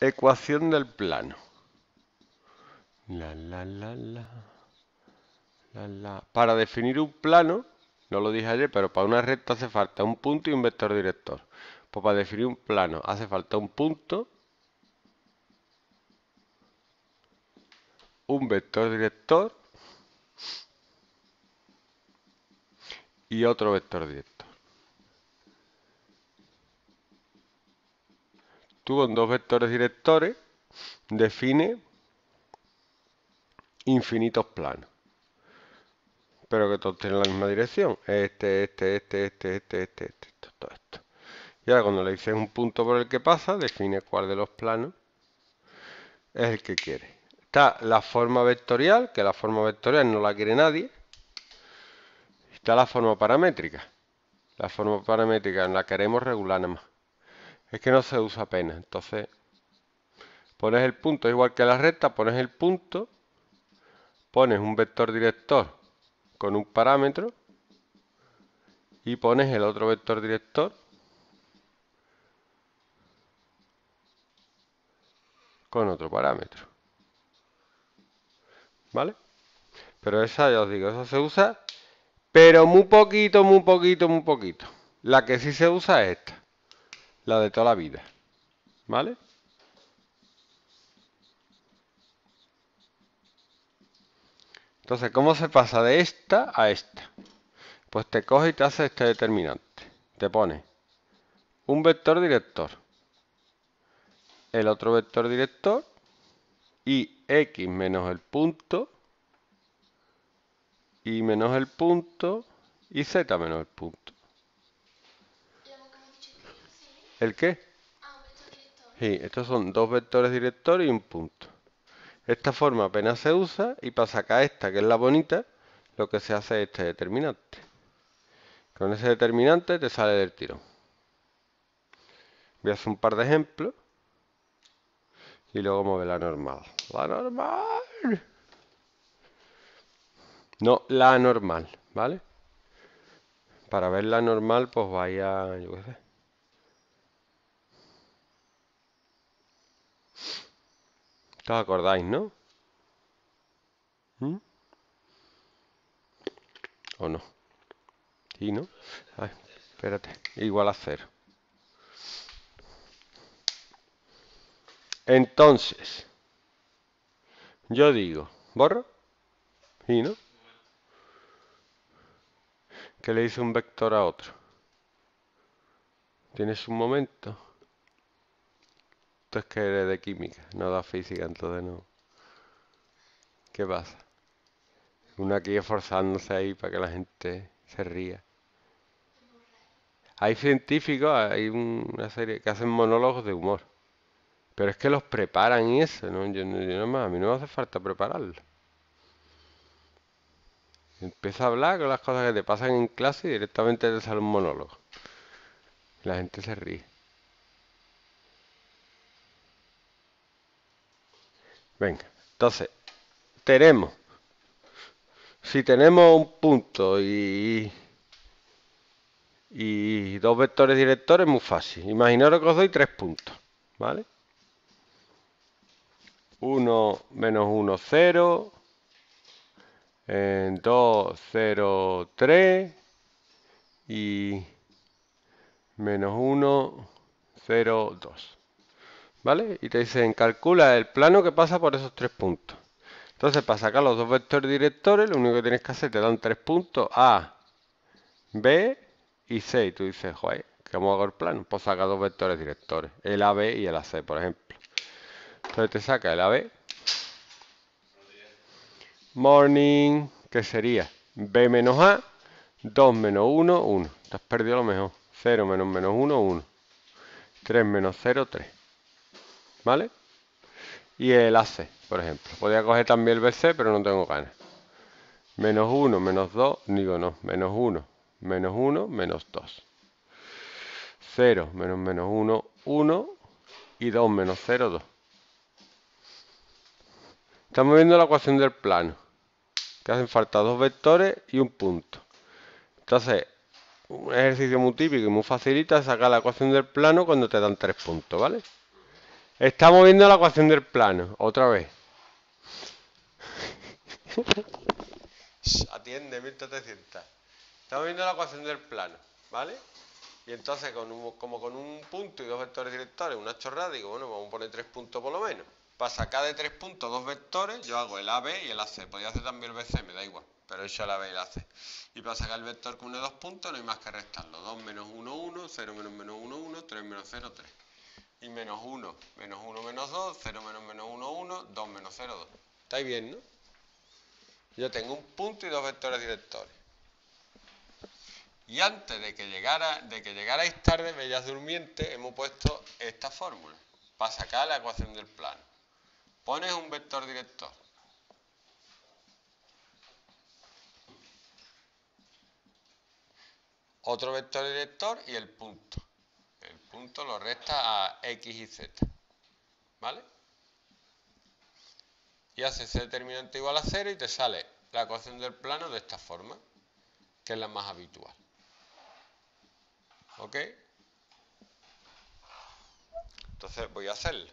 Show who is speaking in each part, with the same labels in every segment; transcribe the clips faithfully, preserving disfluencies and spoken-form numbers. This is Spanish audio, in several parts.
Speaker 1: Ecuación del plano. La, la, la, la, la, la. Para definir un plano, no lo dije ayer, pero para una recta hace falta un punto y un vector director. Pues para definir un plano hace falta un punto, un vector director y otro vector director. Tú con dos vectores directores define infinitos planos, pero que todos tienen la misma dirección. Este, este, este, este, este, este, este, esto, todo esto. Y ahora cuando le dices un punto por el que pasa, define cuál de los planos es el que quiere. Está la forma vectorial, que la forma vectorial no la quiere nadie. Está la forma paramétrica. La forma paramétrica la queremos regular nada más. Es que no se usa apenas. Entonces, pones el punto, igual que la recta, pones el punto, pones un vector director con un parámetro y pones el otro vector director con otro parámetro. ¿Vale? Pero esa, ya os digo, eso se usa, pero muy poquito, muy poquito, muy poquito. La que sí se usa es esta, la de toda la vida. ¿Vale? Entonces, ¿cómo se pasa de esta a esta? Pues te coge y te hace este determinante. Te pone un vector director, el otro vector director y x menos el punto, y menos el punto y z menos el punto. ¿El qué? Sí, estos son dos vectores directores y un punto. Esta forma apenas se usa y para sacar esta, que es la bonita, lo que se hace es este determinante. Con ese determinante te sale del tirón. Voy a hacer un par de ejemplos y luego vamos a ver la normal. La normal. No, la normal, ¿vale? Para ver la normal, pues vaya, yo qué sé. ¿Os acordáis, no? ¿Mm? ¿O no? ¿Sí, no? Ay, espérate, igual a cero. Entonces, yo digo, ¿borro? ¿Sí, no? ¿Qué le dice un vector a otro? ¿Tienes un momento? Esto es que eres de química, no da física, entonces no. ¿Qué pasa? Uno aquí esforzándose ahí para que la gente se ría. Hay científicos, hay una serie que hacen monólogos de humor. Pero es que los preparan y eso, ¿no? Yo, yo, yo no más, a mí no me hace falta prepararlo. Empieza a hablar con las cosas que te pasan en clase y directamente te sale un monólogo. La gente se ríe. Venga, entonces, tenemos, si tenemos un punto y, y dos vectores directores, muy fácil. Imaginaros que os doy tres puntos, ¿vale? uno menos uno, cero. dos, cero, tres. Y menos uno, cero, dos. ¿Vale? Y te dicen, calcula el plano que pasa por esos tres puntos. Entonces, para sacar los dos vectores directores, lo único que tienes que hacer, te dan tres puntos, A, B y C. Y tú dices, joder, ¿cómo hago el plano? Pues saca dos vectores directores, el A B y el A C, por ejemplo. Entonces te saca el A B. Morning, que sería B menos A, dos menos uno, uno. Te has perdido lo mejor. cero menos menos uno, uno. tres menos cero, tres. ¿Vale? Y el A C, por ejemplo. Podría coger también el B C, pero no tengo ganas. Menos uno, menos dos, digo no, menos uno, menos uno, menos dos. cero, menos menos uno, uno. Y dos menos cero, dos. Estamos viendo la ecuación del plano. Que hacen falta dos vectores y un punto. Entonces, un ejercicio muy típico y muy facilita es sacar la ecuación del plano cuando te dan tres puntos, ¿vale? Estamos viendo la ecuación del plano, otra vez. Atiende, mil setecientos. Estamos viendo la ecuación del plano, ¿vale? Y entonces, con un, como con un punto y dos vectores directores, una chorrada, digo, bueno, vamos a poner tres puntos por lo menos. Para sacar de tres puntos dos vectores, yo hago el A B y el A C. Podría hacer también el B C, me da igual, pero he hecho el A B y el A C. Y para sacar el vector que une dos puntos, no hay más que restarlo. dos menos uno, uno, cero menos menos uno, uno, tres menos cero, tres. Y menos uno, menos uno, menos dos, cero menos menos uno, uno, dos menos cero, dos. ¿Estáis bien, no? Yo tengo un punto y dos vectores directores. Y antes de que llegara, de que llegarais tarde, bellas durmientes, hemos puesto esta fórmula para sacar la ecuación del plano. Pones un vector director. Otro vector director y el punto. El punto lo resta a X y Z. ¿Vale? Y haces ese determinante igual a cero y te sale la ecuación del plano de esta forma, que es la más habitual. ¿Ok? Entonces voy a hacerlo.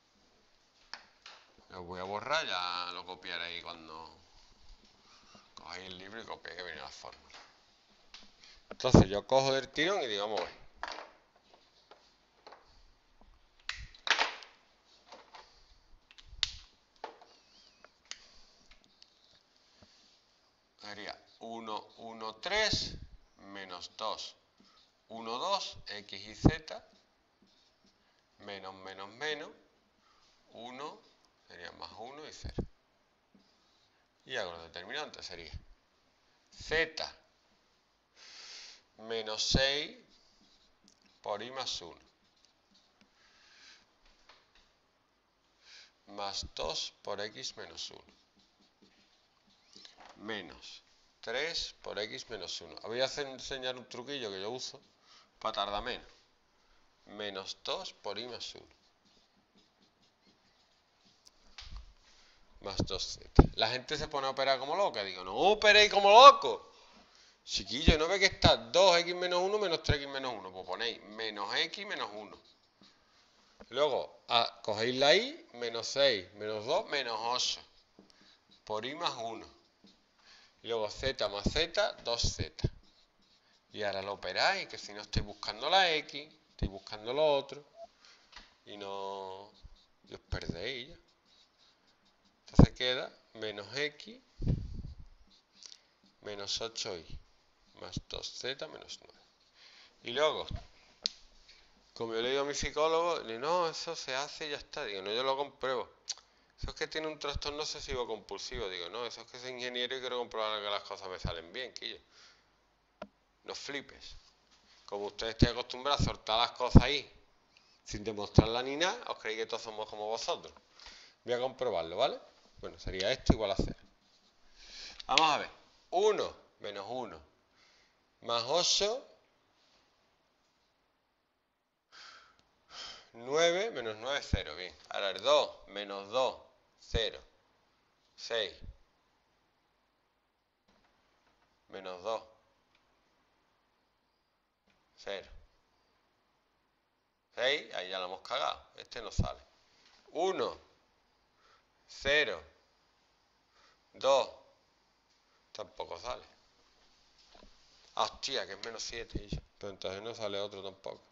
Speaker 1: Lo voy a borrar, ya lo copiaré cuando cojáis el libro y copiéis que viene la fórmula. Entonces yo cojo del tirón y digo, vamos a ver. Sería uno, uno, tres, menos dos, uno, dos, X y Z, menos, menos, menos, uno, sería más uno y cero. Y hago los determinantes, sería Z menos seis por I más uno, más dos por X menos uno, menos tres por X menos uno. Voy a hacer, enseñar un truquillo que yo uso para tardar menos. Menos dos por I más uno. Más dos Z. La gente se pone a operar como loca. Digo, no operéis como loco. Chiquillo, ¿no ve que está dos x menos uno menos tres x menos uno? Pues ponéis menos x menos uno. Luego, a, cogéis la y, menos seis, menos dos, menos ocho. Por i más uno. Y luego z más z, dos z. Y ahora lo operáis, que si no estoy buscando la x, estoy buscando lo otro. Y no... y os perdéis ya. Entonces queda menos x menos ocho i más dos z menos nueve. Y luego, como yo le digo a mi psicólogo, le digo, no, eso se hace y ya está. Digo, no, yo lo compruebo. Eso es que tiene un trastorno obsesivo compulsivo. Digo, no, eso es que soy ingeniero y quiero comprobar que las cosas me salen bien, Quillo. No flipes. Como usted esté acostumbrado a soltar las cosas ahí, sin demostrarla ni nada, os creéis que todos somos como vosotros. Voy a comprobarlo, ¿vale? Bueno, sería esto igual a cero. Vamos a ver. uno menos uno más ocho, nueve menos nueve, cero. Bien. Ahora el dos menos dos, cero. seis menos dos, cero. seis, ahí ya lo hemos cagado. Este no sale. uno, cero, dos, tampoco sale. Ah, hostia, que es menos siete. Pero entonces no sale otro tampoco.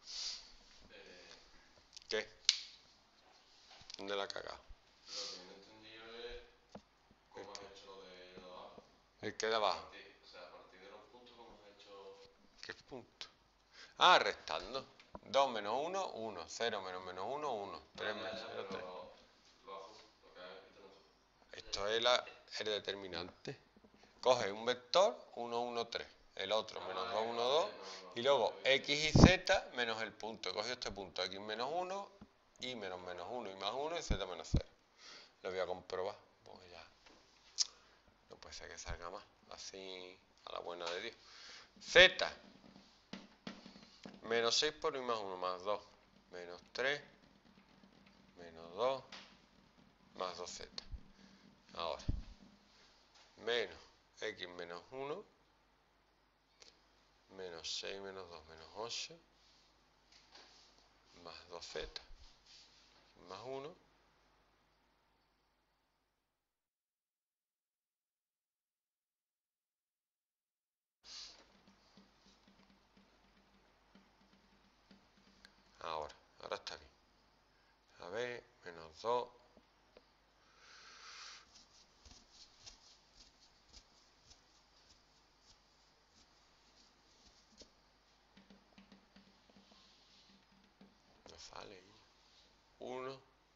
Speaker 1: ¿Qué? ¿Dónde la ha cagado?
Speaker 2: Lo que no he entendido es cómo has hecho lo de lo de abajo.
Speaker 1: El que de abajo.
Speaker 2: O sea, a partir de los puntos, ¿cómo has hecho?
Speaker 1: ¿Qué punto? Ah, restando. dos menos uno, uno. cero menos menos uno, uno. tres menos cero, tres.
Speaker 2: Lo azul, lo que has quitado azul.
Speaker 1: Esto es la, el determinante. Coge un vector, uno, uno, tres. El otro, menos dos, uno, dos. Y luego x y z menos el punto. He cogido este punto, x menos uno, y menos menos uno, y más uno, y z menos cero. Lo voy a comprobar. Pues ya. No puede ser que salga más. Así, a la buena de Dios. Z. Menos seis por i más uno, más dos. Menos tres. Menos dos. Más dos z. Ahora. Menos x menos uno. Menos seis menos dos menos ocho. Más dos z. dos. No sale. uno.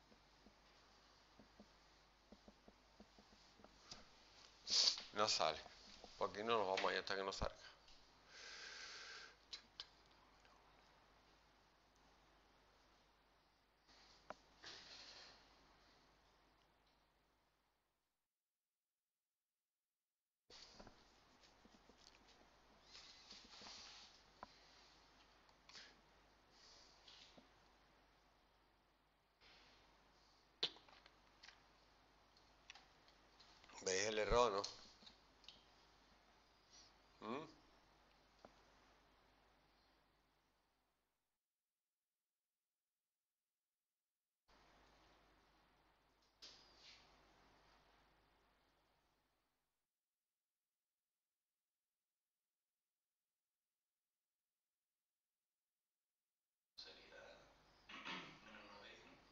Speaker 1: No sale. Por aquí no nos vamos a ir hasta que no salga. ¿Veis el error, no? ¿Mm?
Speaker 2: Sería menos nueve x, ¿no?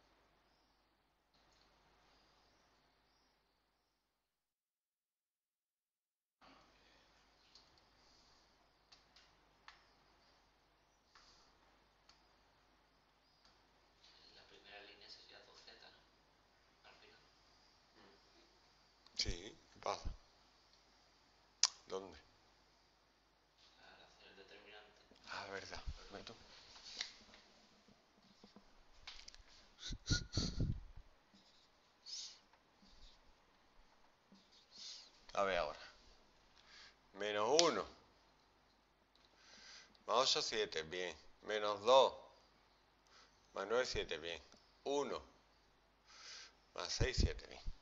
Speaker 2: La primera línea sería dos z, ¿no? Al final.
Speaker 1: Sí, ¿qué pasa? ¿Dónde?
Speaker 2: Al hacer el determinante.
Speaker 1: Ah, verdad. Meto. A ver ahora. Menos uno. Más ocho, siete, bien. Menos dos. Más nueve, siete, bien. uno. Más seis, siete, bien.